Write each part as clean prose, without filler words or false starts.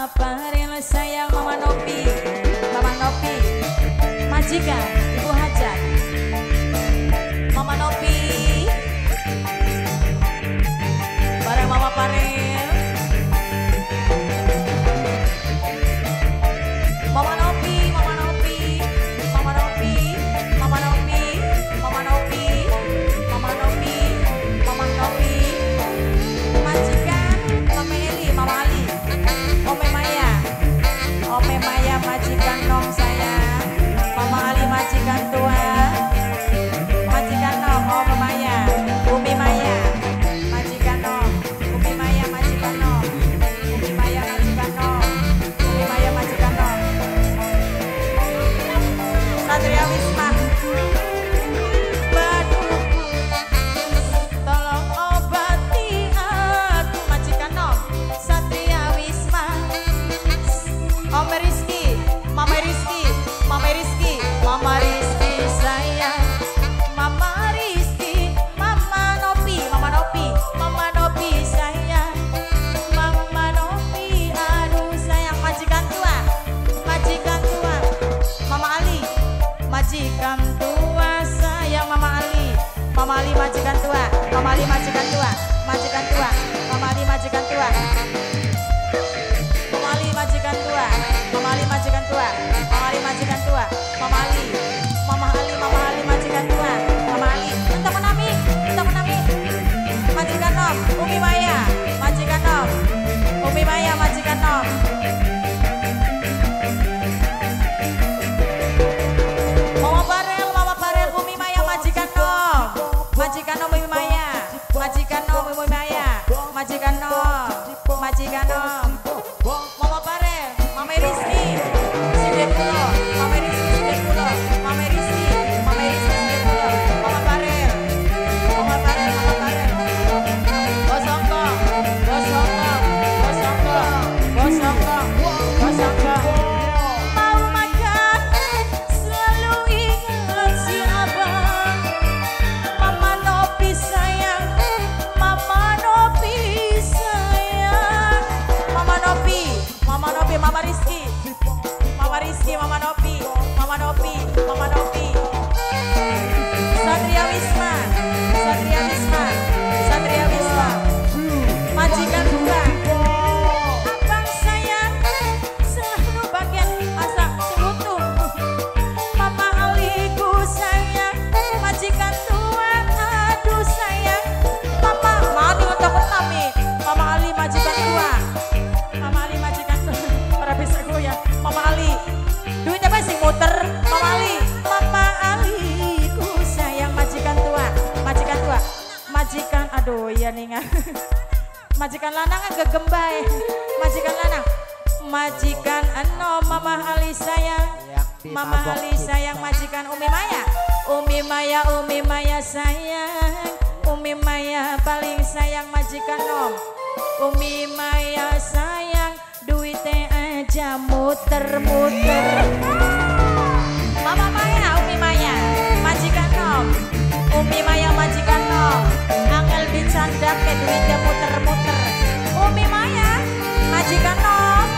Paril sayang Mama Nopi, Mama Nopi, majikan Ibu Hajat, Mama Nopi, bareng Mama Paril, Mama Nopi, Mama Nopi, Mama Nopi, Mama Nopi, Mama Nopi, Mama Nopi, Mama Nopi, majikan Mama Eli, Mama Ali, Ome Maya, Ome Maya majikan Nom sayang, Mama Ali majikan tua, majikan Nom, Ome Maya, Umi Maya, majikan Nom, Umi Maya majikan Nom, Umi Maya majikan Nom, Umi Maya majikan Nom, Satria Wisma, tolong obati aku majikan Nom, Satria Wisma, Ome Rizky, Mama Rizky, Mama Rizky, Mama Rizky sayang, Mama Rizky, Mama Nopi, Mama Nopi, Mama Nopi sayang, Mama Nopi, aduh sayang, majikan tua, Mama Ali, majikan tua sayang, Mama Ali, Mama Ali majikan tua, Mama Ali majikan tua, majikan tua, Mama Ali majikan tua, Mama Ali majikan tua, Mama Ali majikan tua, Mama Ali majikan tua, Mama Ali, Mama Ali, Mama Ali majikan tua, Mama Ali, untuk menami, majikan Nom, Umi Maya, majikan Nom, Umi Maya majikan Nom, Mama Parel, Umi Maya majikan Nom, majikan Nom, Umi Maya, majikan Nom, Umi Maya, majikan Nom, majikan Nom, Mama Parel, Mama Rizky, Sidek Pulo, Mama Rizky, Sidek Pulo, Mama Rizky, Sidek Pulo, Mama Parel, Mama Parel, Mama Parel, Bosongkong, Bosongkong, Bosongkong, Bosongkong, Bosongkong. Mau makan, selalu ingat si abang, Mama Nopi sayang, Mama Nopi sayang, Mama Nopi, Mama Nopi, Mama Rizky, Mama Rizky, Mama Nopi, Mama Nopi, Mama Nopi, Satria Wisma, Satria Wisma, Satria Wisma, majikan tua, abang sayang, selalu bagian asa seutuh, Mama Aliku sayang, majikan tua, aduh sayang, Mama, mati untuk menami, Mama Ali majikan tua, Mama Ali majikan tua, para bisa goyang, Mama Ali, duitnya masih muter, Mama Ali, Mama Aliku sayang, majikan tua, majikan, aduh ya ningan, majikan lanang kan gegembay, majikan lanang, majikan Eno, Mama Ali sayang, Mama Ali sayang, majikan Umi Maya, Umi Maya, Umi Maya sayang, Umi Maya paling sayang, majikan Nom, Umi Maya sayang, duitnya aja muter-muter, Mama Maya, Umi Maya, majikan Nom, Umi Maya majikan Nom, angel dicandak ke duitnya muter-muter, Umi Maya, majikan Nom,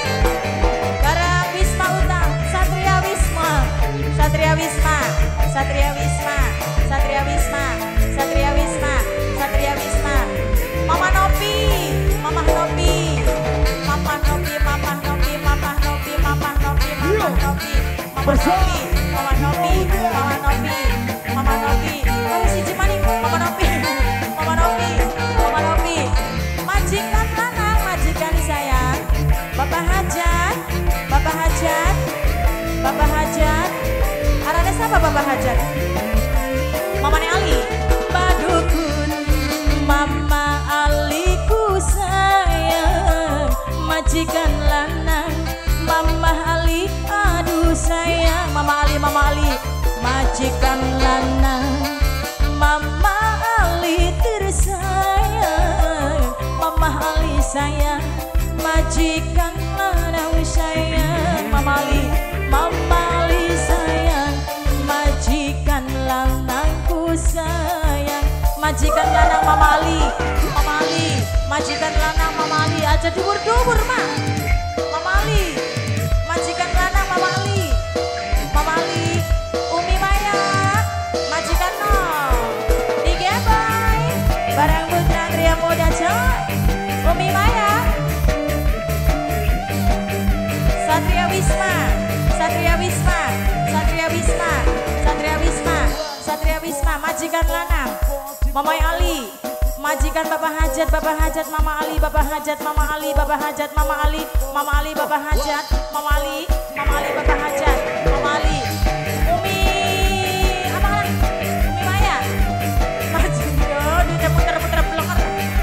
barang Wisma Utang, Satria Wisma, Satria Wisma, Satria Wisma, Satria Wisma, Satria Wisma, Satria Wisma, Mama Nopi, Mama Nopi, Mama Nopi, Mama Nopi, Mama Nopi, Mama Nopi, Mama Nopi, Mama Nopi, Mama Nopi, Mama Nopi, Mama Nopi, kalau si Cimani, Mama Nopi, Mama Nopi, Mama Nopi, majikan lanang, majikan sayang, Bapak Hajat, Bapak Hajat, Bapak Hajat, arane siapa Bapak Hajat? Mama Ali, Badukun, Mama Aliku sayang, majikan lanang, Mama Ali, aduh sayang, Mama Ali, majikan lanang, Mama Ali tersayang, Mama Ali sayang, majikan lanang sayang, Mama Ali sayang, majikan lanangku sayang, majikan lanang Mama Ali, majikan lanang Mama Ali aja dubur-dubur mah. muda coy. Umi Maya, Satria Wisma, Satria Wisma, Satria Wisma, Satria Wisma, Satria Wisma, majikan lanang, Mamai Ali, majikan Bapak Hajat, Bapak Hajat, Mama Ali, Bapak Hajat, Mama Ali, Bapak Hajat, Mama Ali, Mama Ali, Bapak Hajat, Mama Ali, Mama Ali, Bapak Hajat, Mama Ali, Umi, apa kan? Umi Maya, majikan, udah puter-puter belakang,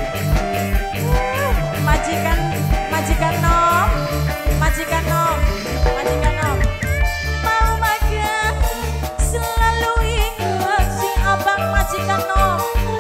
majikan, majikan Nom, majikan Nom, majikan Nom, mau makan selalu ingat si abang majikan Nom.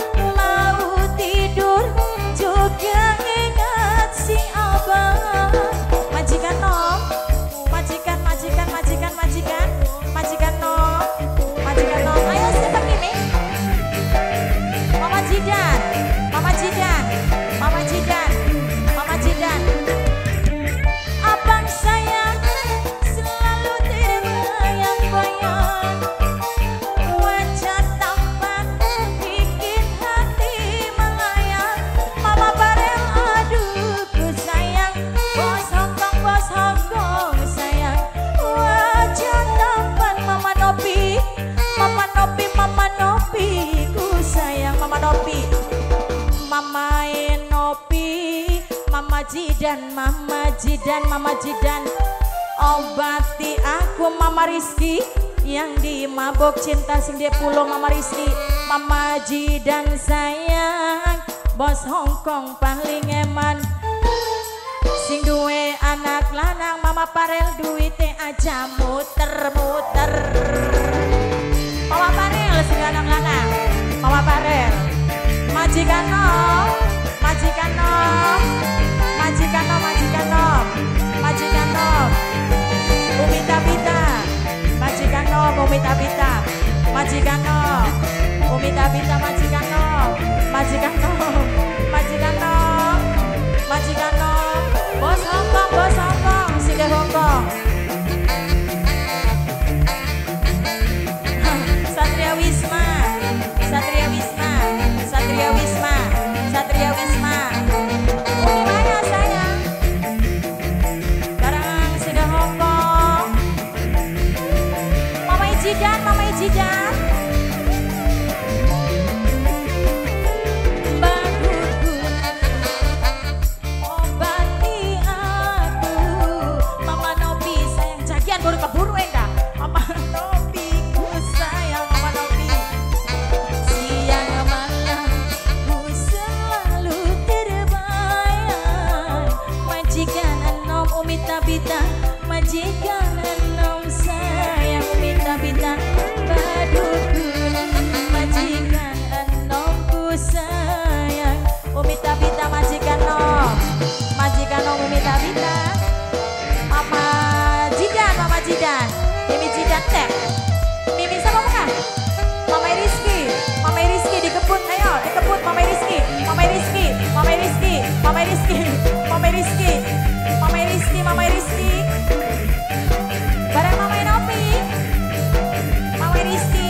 Majikan Nom, majikan, majikan, majikan, majikan, majikan Nom, majikan Nom. Ayo siapa ini? Mama Jidan, Mama Jidan, Mama Jidan, Mama Jidan. Abang sayang selalu terbayang-bayang, wajah tampan bikin hati melayang. Mama Barel aduh ku sayang, bos Hongkong sayang, wajah tampan Mama Nopi, Mama Nopi, Mama Nopi ku sayang. Mama Nopi, Mama Nopi, Mama Jidan, Mama Jidan, Mama Jidan. Obati aku Mama Rizky yang di mabok cinta sing dia pulau. Mama Rizky, Mama Jidan sayang, bos Hongkong paling eman. Sing duwe anak lanang Mama Parel duwite aja muter-muter. Mama Parel sing anak lanang, Mama Parel. Majikan Nom, majikan Nom, majikan Nom, majikan Nom, majikan Nom. Umi Tabita, majikan Nom, Umi Tabita, majikan Nom, Umi Tabita, majikan Nom, majikan Nom, majikan Nom, majikan Nom. Bos Hongkong, singgah Hongkong. Satria Wisma, Satria Wisma, Satria Wisma, Satria Wisma. Umi Maya sayang, barang singgah Hongkong. Mama Ijidan, Mama Ijidan. Baru keburu enggak? Mama Nopi ku sayang, Mama Nopi. Siang malam ku selalu terbayang, majikan Nom Umi Tabita, majikan Nom sayang Umi Tabita. Badukun majikan Nom ku sayang Umi Tabita, majikan Nom, majikan Nom Umi Tabita. Mama Jidan, Mimi Jidan teh, Mimi sama bukan? Mama Rizky, Mama Rizky di kebun, ayo di kebun Mama Rizky, Mama Rizky, Mama Rizky, Mama Rizky, Mama Rizky, Mama Rizky, Mama Rizky, bareng Mama Nopi, Mama Rizky.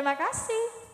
Terima kasih.